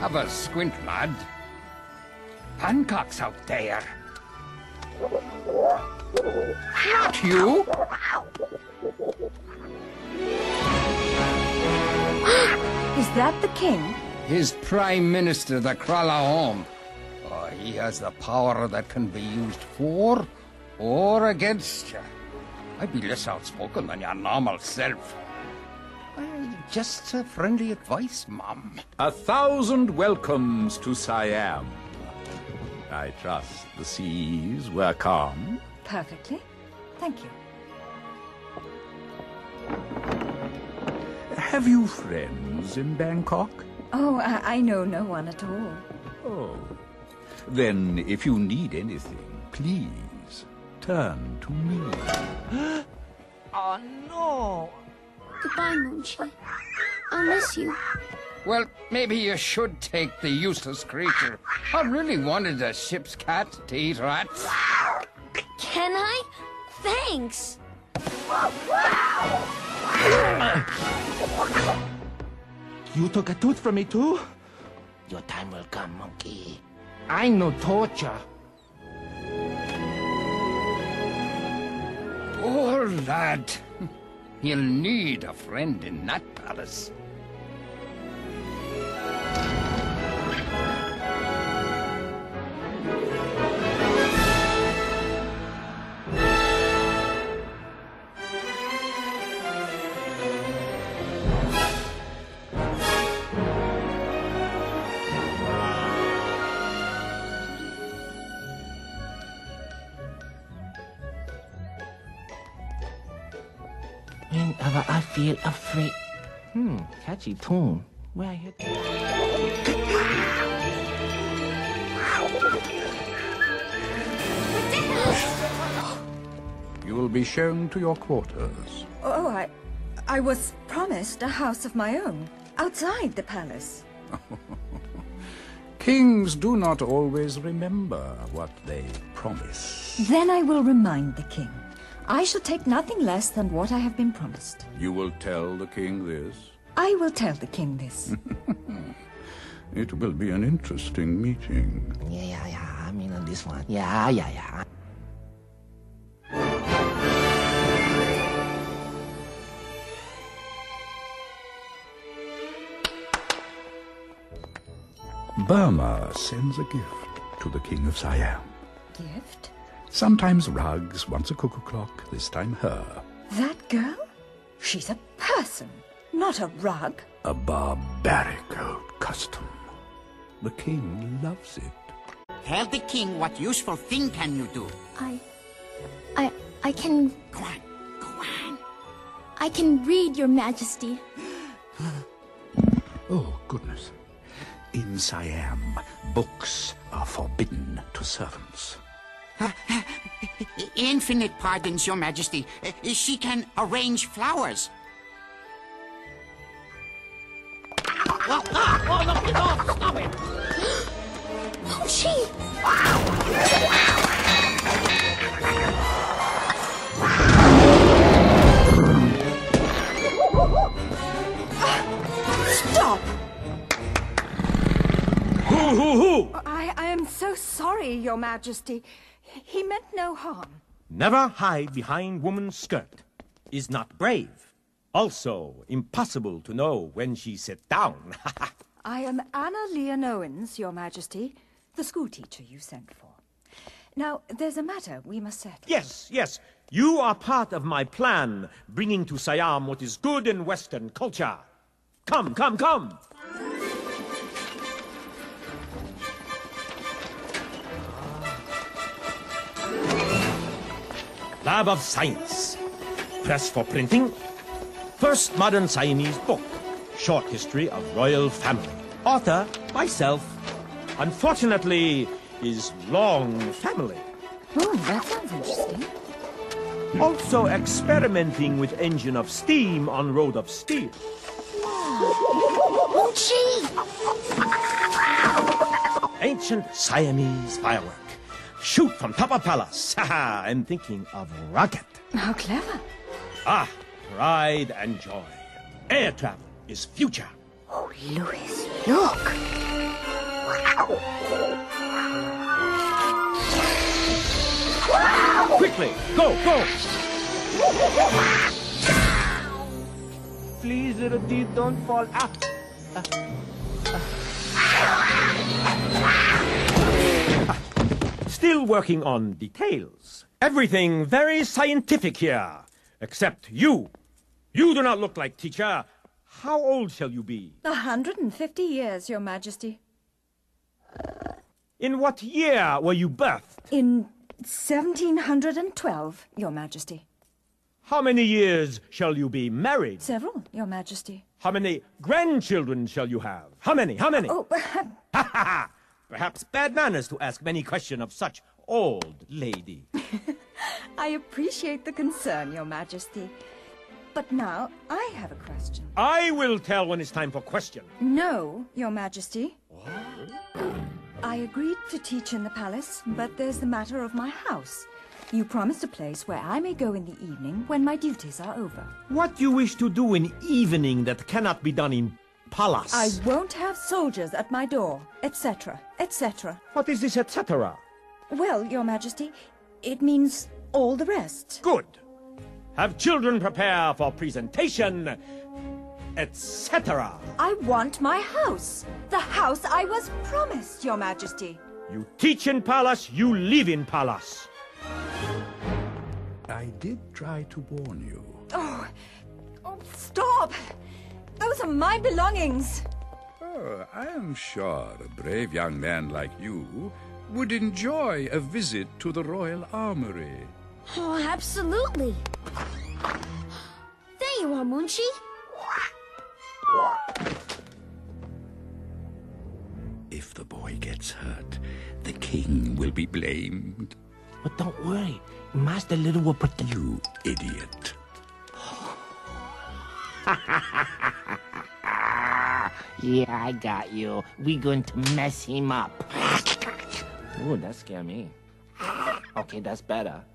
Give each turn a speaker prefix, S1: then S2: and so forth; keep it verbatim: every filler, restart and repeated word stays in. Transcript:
S1: Have a squint, lad. Hancock's out there. Not you!
S2: Is that the king?
S1: His Prime Minister, the Kralahome. Oh, he has the power that can be used for or against you. I'd be less outspoken than your normal self. Uh, just uh, friendly advice, Mum.
S3: A thousand welcomes to Siam. I trust the seas were calm.
S2: Perfectly. Thank you.
S3: Have you friends in Bangkok?
S2: Oh, I, I know no one at all.
S3: Oh. Then, if you need anything, please turn to me.
S4: Oh, no.
S5: Goodbye, Munchie. I'll miss you.
S1: Well, maybe you should take the useless creature. I really wanted a ship's cat to eat rats.
S5: Can I? Thanks.
S4: You took a tooth from me, too? Your time will come, monkey. I know torture.
S1: Poor lad. He'll need a friend in that palace.
S4: Whenever I feel afraid. Hmm, catchy tune. Where I hear...
S3: You will be shown to your quarters.
S2: Oh, I... I was promised a house of my own, outside the palace.
S3: Kings do not always remember what they promise.
S2: Then I will remind the king. I shall take nothing less than what I have been promised.
S3: You will tell the king this?
S2: I will tell the king this.
S3: It will be an interesting meeting.
S4: Yeah, yeah, yeah. I mean, on this one. Yeah, yeah, yeah.
S3: Burma sends a gift to the King of Siam.
S2: Gift?
S3: Sometimes rugs, once a cuckoo clock, this time her.
S2: That girl? She's a person, not a rug.
S3: A barbaric old custom. The king loves it.
S6: Tell the king what useful thing can you do.
S5: I... I... I can...
S6: Go on, go on.
S5: I can read, Your Majesty.
S3: Oh, goodness. In Siam, books are forbidden to servants.
S6: Infinite pardons, Your Majesty. She can arrange flowers. Oh, oh, oh, no, no, stop it!
S5: Oh, she...
S2: Stop!
S7: Who, who, who?
S2: I, I am so sorry, Your Majesty. He meant no harm.
S7: Never hide behind woman's skirt is not brave. Also, impossible to know when she sit down.
S2: I am Anna Leon Owens, Your Majesty, the schoolteacher you sent for. Now, there's a matter we must settle.
S7: Yes, yes. You are part of my plan, bringing to Siam what is good in Western culture. Come, come, come. Lab of Science. Press for printing. First modern Siamese book. Short history of royal family. Author, myself. Unfortunately, is long family.
S2: Oh, that sounds interesting.
S7: Also experimenting with engine of steam on road of steel.
S5: Munchie!
S7: Ancient Siamese firework. Shoot from top of palace. Haha, I'm thinking of rocket.
S2: How clever.
S7: Ah, pride and joy. Air travel is future.
S2: Oh, Louis, look.
S7: Quickly, go, go! Please, little teeth, don't fall. Ah. Ah. Still working on details. Everything very scientific here. Except you. You do not look like teacher. How old shall you be?
S2: A hundred and fifty years, Your Majesty.
S7: In what year were you birthed?
S2: In seventeen hundred and twelve, Your Majesty.
S7: How many years shall you be married?
S2: Several, Your Majesty.
S7: How many grandchildren shall you have? How many? How many?
S2: Oh,
S7: Ha ha ha! Perhaps bad manners to ask many questions of such old lady.
S2: I appreciate the concern, Your Majesty. But now, I have a question.
S7: I will tell when it's time for question.
S2: No, Your Majesty. I agreed to teach in the palace, but there's the matter of my house. You promised a place where I may go in the evening when my duties are over.
S7: What you wish to do in evening that cannot be done in palace?
S2: I won't have soldiers at my door, et cetera, et cetera.
S7: What is this et cetera?
S2: Well, Your Majesty, it means all the rest.
S7: Good. Have children prepare for presentation, et cetera.
S2: I want my house. The house I was promised, Your Majesty.
S7: You teach in palace, you live in palace.
S3: I did try to warn you.
S2: Oh, oh, stop! Those are my belongings.
S3: Oh, I am sure a brave young man like you would enjoy a visit to the Royal Armory.
S5: Oh, absolutely. There you are, Munchie.
S3: If the boy gets hurt, the king will be blamed.
S4: But don't worry. Master Little will protect
S3: You idiot.
S4: Yeah, I got you. We going to mess him up. Ooh, that scared me. Okay, that's better.